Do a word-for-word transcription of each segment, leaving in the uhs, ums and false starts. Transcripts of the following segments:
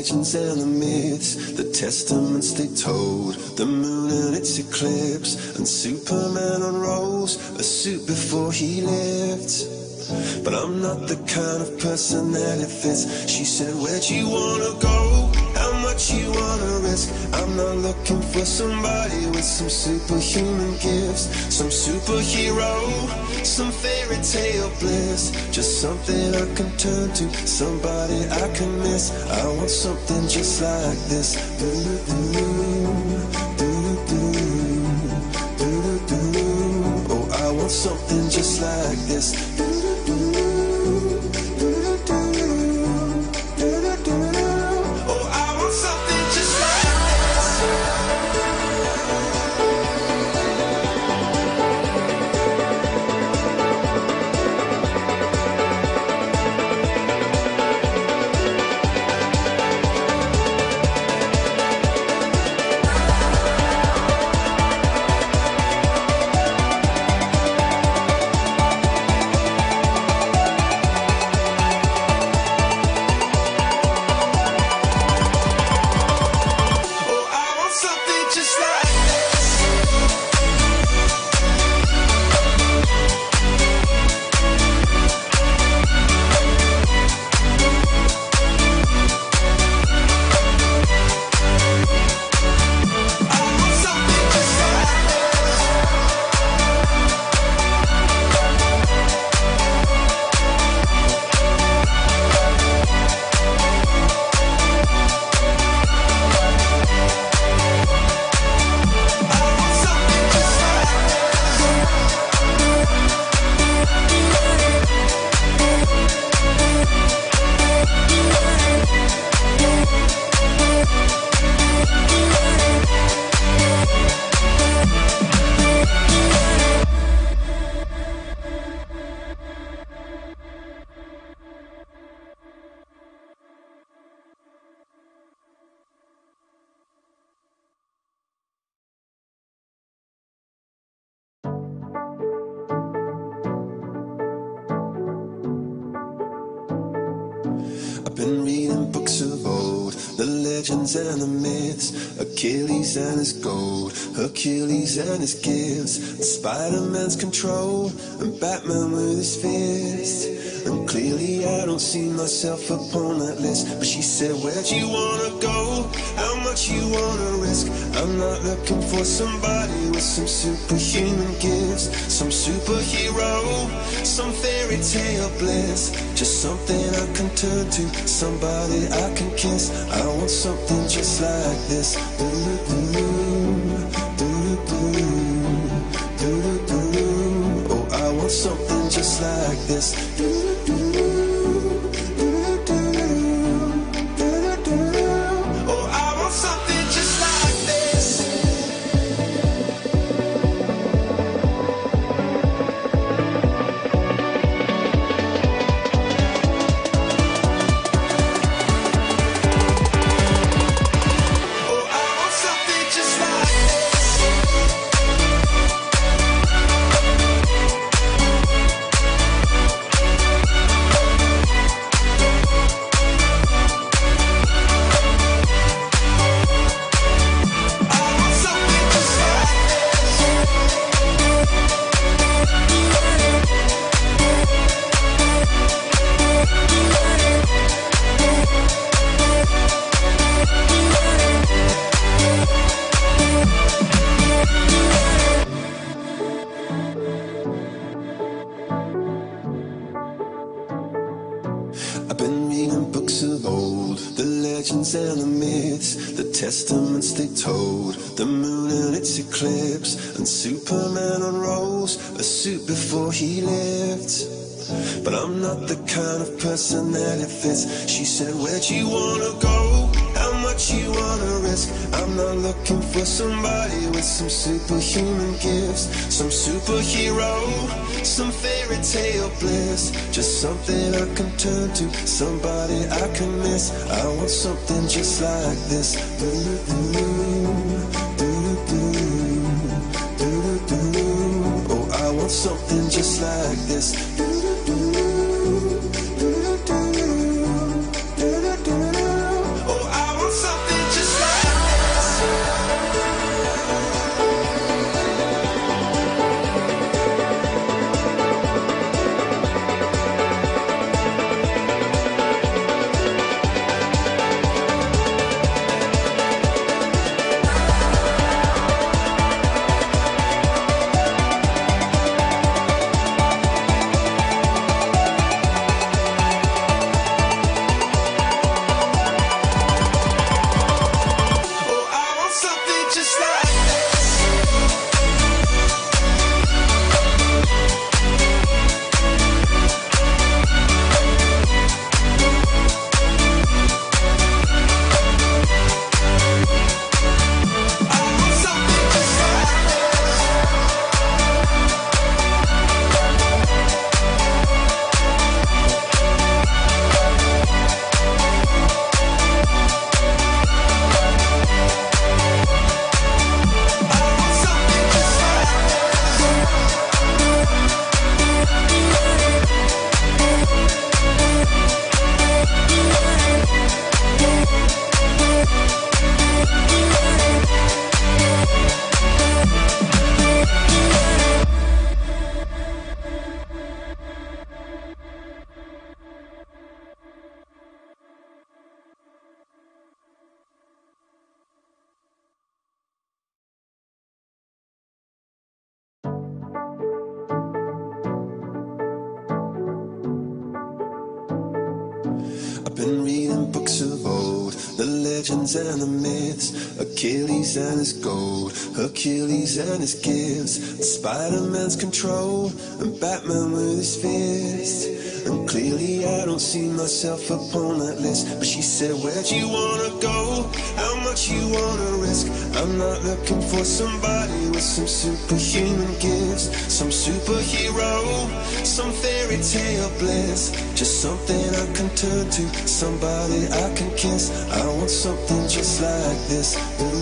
legends and the myths, the testaments they told, the moon and its eclipse, and Superman unrolls a suit before he lived. But I'm not the kind of person that it fits. She said, where'd you wanna go? How much you wanna risk? I'm not looking for somebody with some superhuman gifts, some superhero, some fairy tale bliss. Just something I can turn to, somebody I can miss. I want something just like this. Oh, I want something just like this. Been reading books of old, the legends and the myths, Achilles and his gold, Hercules and his gifts, and Spider-Man's control, and Batman with his fist. And clearly I don't see myself upon that list. But she said, where'd you wanna go? How much you wanna risk? I'm not looking for somebody with some superhuman gifts, some superhero, some fairy tale bliss. Just something I can turn to, somebody I can kiss. I want something just like this. Oh, I want something just like this. And the myths, the testaments they told, the moon and its eclipse, and Superman unrolls a suit before he lived. But I'm not the kind of person that it fits. She said, where'd you wanna go? How much you wanna risk? I'm not looking for somebody with some superhuman gifts, some superhero, some fairy tale bliss. Just something I can turn to, somebody I can miss. I want something just like this. Oh, I want something just like this. Oh, I I've been reading books of old, the legends and the myths, Achilles and his gold, Hercules and his gifts, and Spider-Man's control, and Batman with his fist. And clearly I don't see myself upon that list. But she said, where'd you wanna go? How much you wanna risk? I'm not looking for somebody with some superhuman gifts, some superhero, some fairy tale bliss. Just something I can turn to, somebody I can kiss. I want something just like this.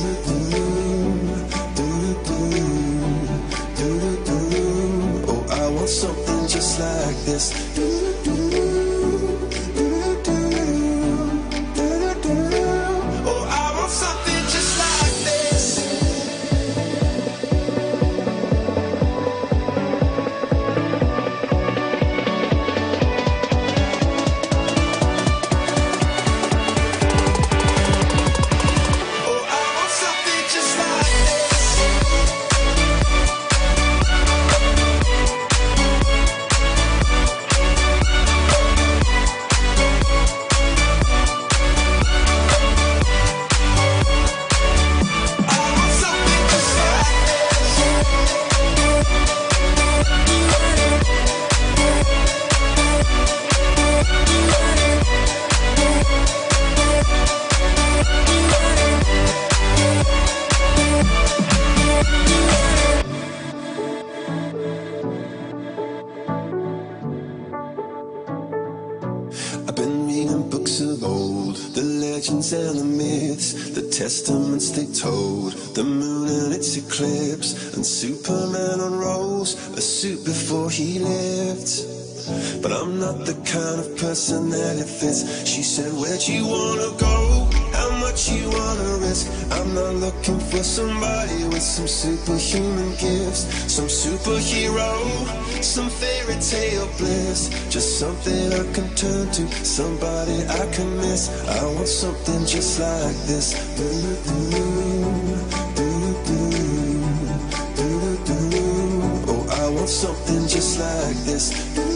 Oh, I want something just like this. And the myths, the testaments they told, the moon and its eclipse, and Superman unrolls a suit before he lived. But I'm not the kind of person that it fits. She said, where'd you wanna go? How much you wanna risk? I'm not looking for somebody with some superhuman gifts, some superhero, some fairy tale bliss. Just something I can turn to, somebody I can miss. I want something just like this. Oh, I want something just like this.